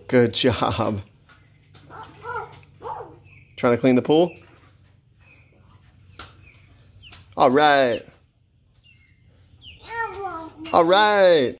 Good job. Trying to clean the pool? All right. All right.